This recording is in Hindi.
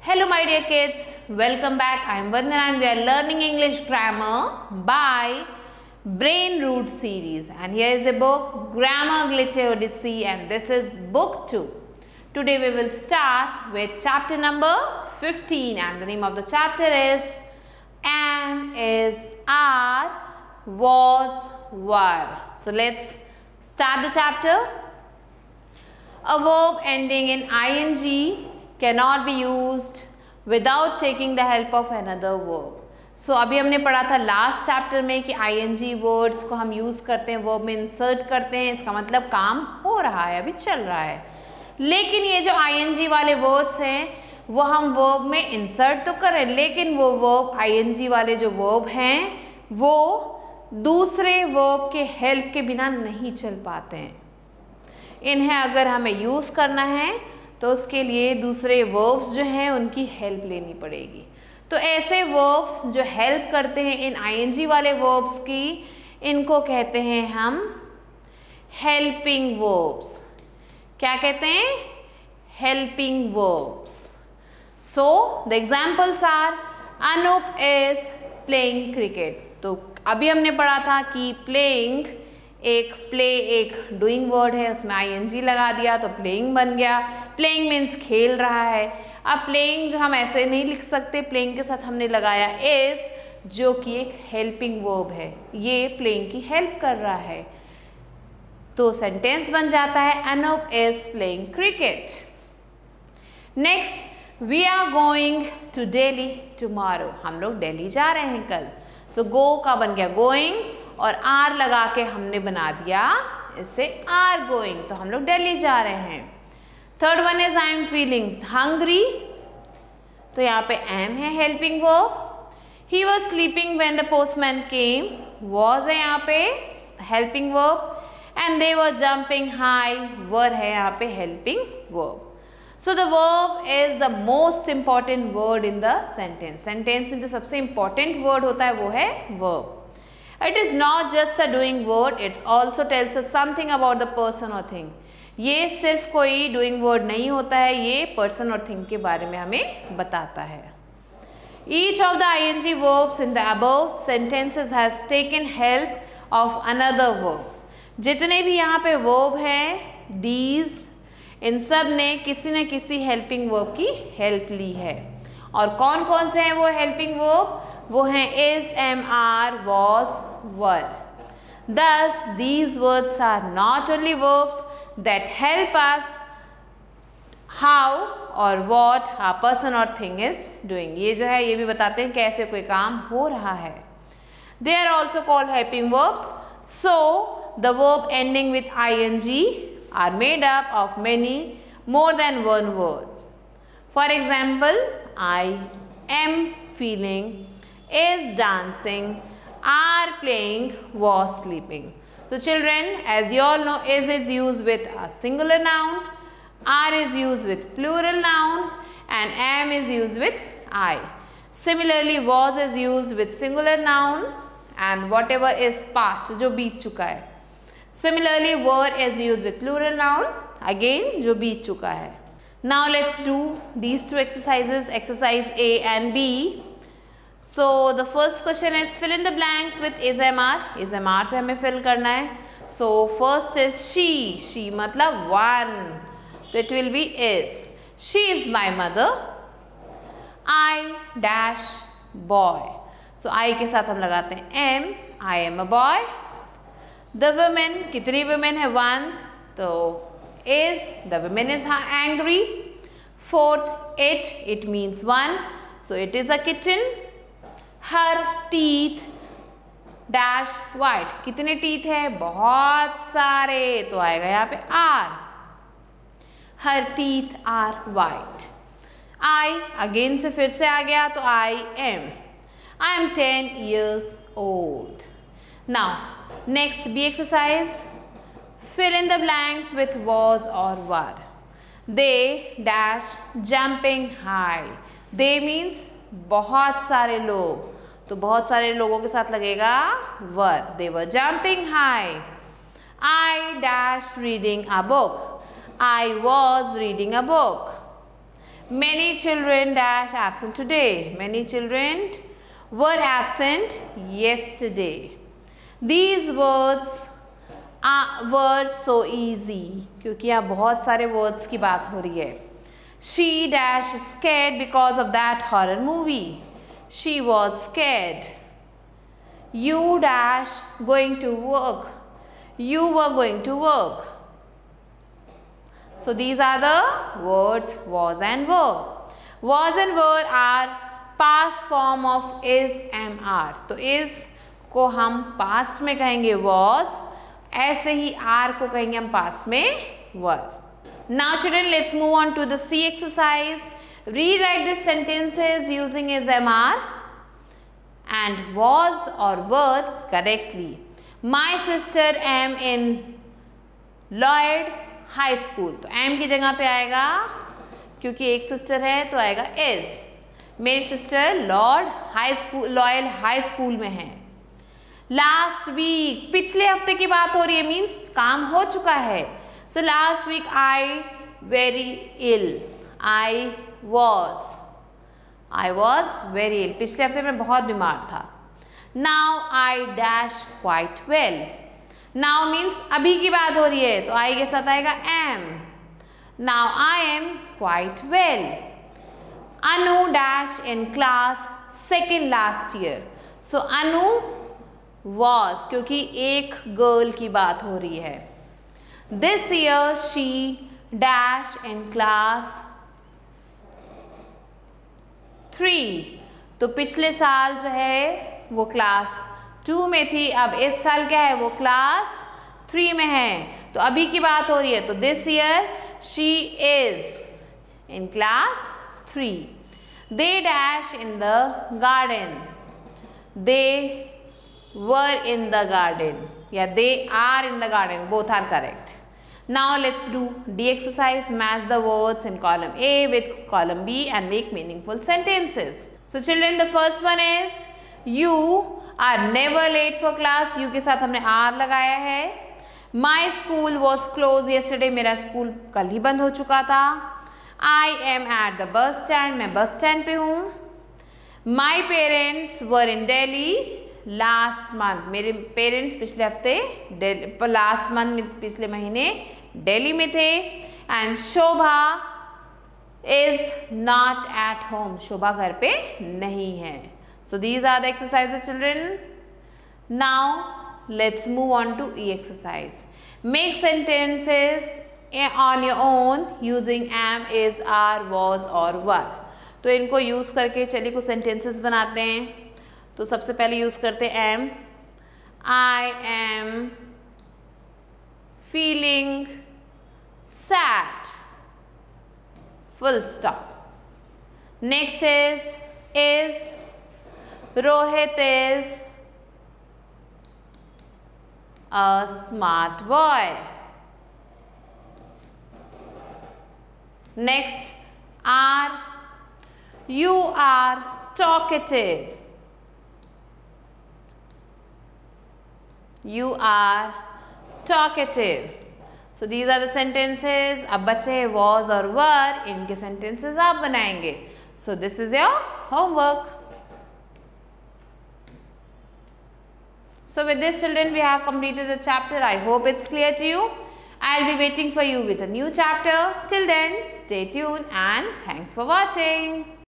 Hello my dear kids, welcome back. I am Vandana and we are learning English grammar by Brain Root series, and here is a book, Grammar Glitch Odyssey, and this is book 2. Today we will start with chapter number 15, and the name of the chapter is Am, Is, Are, Was, Were. So let's start the chapter. A verb ending in ing cannot be used without taking the help of another verb. So अभी हमने पढ़ा था लास्ट चैप्टर में कि ing वर्ड्स को हम यूज़ करते हैं, वर्ब में इंसर्ट करते हैं, इसका मतलब काम हो रहा है, अभी चल रहा है. लेकिन ये जो ing वाले वर्ड्स हैं वो हम वर्ब में इंसर्ट तो करें, लेकिन वो वर्ब ing वाले जो वर्ब हैं वो दूसरे वर्ब के हेल्प के बिना नहीं चल पाते हैं. इन्हें अगर हमें यूज़ करना है तो उसके लिए दूसरे वर्ब्स जो हैं उनकी हेल्प लेनी पड़ेगी. तो ऐसे वर्ब्स जो हेल्प करते हैं इन ing वाले वर्ब्स की, इनको कहते हैं हम हेल्पिंग वर्ब्स. क्या कहते हैं? Helping verbs. So the examples are Anoop is playing cricket. तो अभी हमने पढ़ा था कि प्लेइंग एक डूइंग वर्ड है, उसमें ing लगा दिया तो प्लेइंग बन गया. प्लेइंग मीन्स खेल रहा है. अब प्लेइंग जो हम ऐसे नहीं लिख सकते, प्लेइंग के साथ हमने लगाया इज, जो कि एक हेल्पिंग वर्ब है, ये प्लेइंग की हेल्प कर रहा है. तो सेंटेंस बन जाता है Anoop is playing cricket. Next, we are going to Delhi tomorrow. हम लोग दिल्ली जा रहे हैं कल. सो गो का बन गया गोइंग और आर लगा के हमने बना दिया इससे आर गोइंग, तो हम लोग दिल्ली जा रहे हैं. Third one is I am feeling hungry. तो यहाँ पे एम है helping verb. He was sleeping when the postman came, was है यहाँ पे helping verb. And they were jumping high, were है यहाँ पे helping verb. So the verb is the most important word in the sentence. Sentence में जो सबसे इंपॉर्टेंट वर्ड होता है वो है verb. It is not just a doing word, it also tells us something about the person or thing. ये सिर्फ कोई doing word नहीं होता है, ये person और thing के बारे में हमें बताता है. Each of the ing verbs in the above sentences has taken help of another verb. जितने भी यहाँ पे verb हैं, these, इन सब ने किसी न किसी helping verb की help ली है. और कौन कौन से हैं वो helping verb? वो हैं is, am, are, was, were. Thus, these words are not only verbs that help us how or what a person or thing is doing. ये जो है ये भी बताते हैं कैसे कोई काम हो रहा है. They are also called helping verbs. So, the verb ending with ing are made up of many more than one word. For example, I am feeling, is dancing, are playing, was sleeping. So children, as you all know, is used with a singular noun, are is used with plural noun, and am is used with I. Similarly, was is used with singular noun and whatever is past, जो बीत चुका है. Similarly, were is used with plural noun, again जो बीत चुका है. Now let's do these two exercises, exercise A and B. So the first question is fill in the blanks with is, am, are. Is, am, are से हमें fill करना है. So first is she मतलब one, तो it will be is. She is my mother. I dash boy. So I के साथ हम लगाते हैं am. I am a boy. The women, कितनी women है? one, तो is, the women is angry. Fourth, it means one, so it is a kitten. Her teeth dash white. कितने teeth है? बहुत सारे, तो आएगा यहाँ पे are. Her teeth are white. I again से फिर से आ गया तो I am 10 years old. Now next B exercise. Fill in the blanks with was or were. They dash jumping high. They means बहुत सारे लोग, तो बहुत सारे लोगों के साथ लगेगा were. They were jumping high. I dash reading a book. I was reading a book. Many children dash absent today. Many children were absent yesterday. These words were so easy. क्योंकि यहाँ बहुत सारे words की बात हो रही है. She dash scared because of that horror movie. She was scared. You dash going to work. You were going to work. So these are the words was and were. Was and were are past form of is, am, are. तो is को हम past में कहेंगे was, ऐसे ही are को कहेंगे हम past में were. Now children, let's move on to the C exercise. Rewrite these sentences using is, am, are and was or were correctly. My sister am in Lloyd High School. तो am की जगह पे आएगा, क्योंकि एक सिस्टर है तो आएगा is. मेरी सिस्टर लॉयड हाई स्कूल में है. लास्ट वीक, पिछले हफ्ते की बात हो रही है, मीन्स काम हो चुका है. So last week I very ill. I was very ill. पिछले हफ्ते मैं बहुत बीमार था. Now I dash quite well. Now means अभी की बात हो रही है, तो आई के साथ आएगा am. Now I am quite well. Anu dash in class second last year. So Anu was, क्योंकि एक गर्ल की बात हो रही है. This year she dash in class 3. तो पिछले साल जो है वो क्लास 2 में थी, अब इस साल क्या है, वो क्लास 3 में है. तो अभी की बात हो रही है, तो this year she is in class 3. They dash in the garden. They were in the garden. Yeah, they are in the garden. Both are correct. Now let's do D exercise. Match the words in column A with column B and make meaningful sentences. So children, the first one is you are never late for class. You के साथ हमने are लगाया है. My school was closed yesterday. मेरा स्कूल कल ही बंद हो चुका था. I am at the bus stand. मैं बस स्टैंड पे हूँ. My parents were in Delhi last month. मेरे पेरेंट्स पिछले हफ्ते लास्ट मंथ में पिछले महीने दिल्ली में थे. And Shobha is not at home. Shobha घर पे नहीं है. So these are the exercises children. Now let's move on to E exercise. Make sentences on your own using am, is, are, was और were. तो इनको यूज करके चलिए कुछ सेंटेंसेस बनाते हैं. तो सबसे पहले यूज करते हैं am. I am feeling sad. Full stop. Next is Rohit is a smart boy. Next, are you are talkative. You are talkative. So these are the sentences. अब बचे was और were, इनके sentences आप बनाएंगे. So this is your homework. So with this children, we have completed the chapter. I hope it's clear to you. I'll be waiting for you with a new chapter. Till then, stay tuned and thanks for watching.